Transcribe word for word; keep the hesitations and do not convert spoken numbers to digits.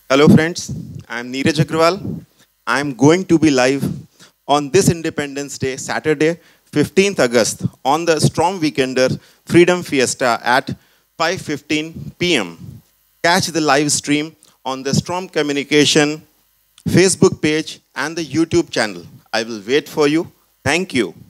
Hello friends, I am Neeraj Agrawal. I am going to be live on this Independence Day, Saturday, fifteenth August, on the Storm Weekender Freedom Fiesta at five fifteen p m Catch the live stream on the Storm Communication Facebook page and the YouTube channel. I will wait for you. Thank you.